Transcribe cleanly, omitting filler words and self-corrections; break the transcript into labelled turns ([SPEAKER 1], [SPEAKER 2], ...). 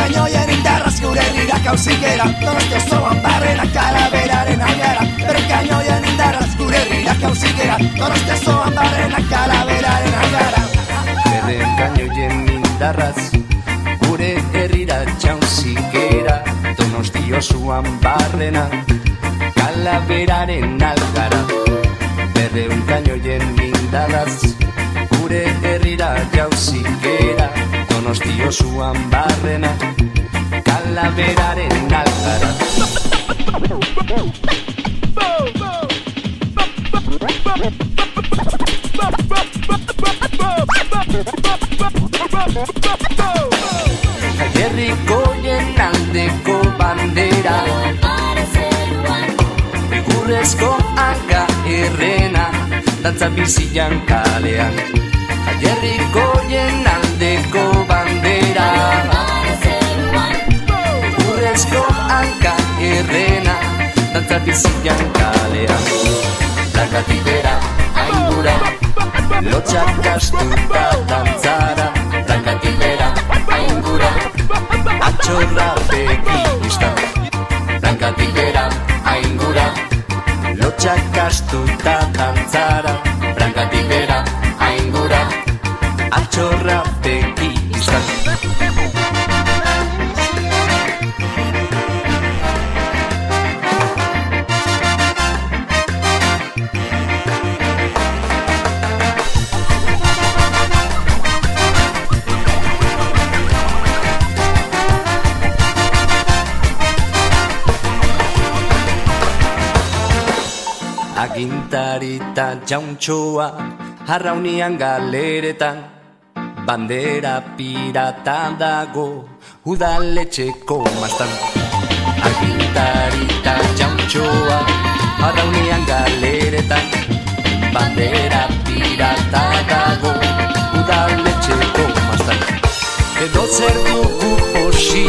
[SPEAKER 1] Berkainoien indarraz gure herriak hauzikera, Donostia osoan barrena kalaberaren algara. Berkainoien indarraz gure herriak hauzikera, Donostia osoan barrena kalaberaren algara.
[SPEAKER 2] Berkainoien indarraz gure herrira txauzikera, Donostia osoan barrena kalaberaren algara. Berkainoien indarraz gure herrira jauzikera, Donostia osoan barrena kalaberaren algara. Herrikoien aldeko bandera, egurrezko hanka errena, dantza bizian kalean. Herrikoien aldeko bandera, egurrezko hanka errena, dantza bizian kalean. Brankatik bera, aingura, lotxak astuta dantzara. Brankatik bera, aingura, atxorra begiztan. Brankatik bera, aingura, lotxak astuta dantzara. Brankatik bera, aingura, atxorra begiztan. Agintari eta jauntxoa arraunian galeretan, bandera pirata dago udaletxeko mastan. Agintari eta jauntxoa arraunian galeretan, bandera pirata dago udaletxeko mastan. Edo zer dugu posi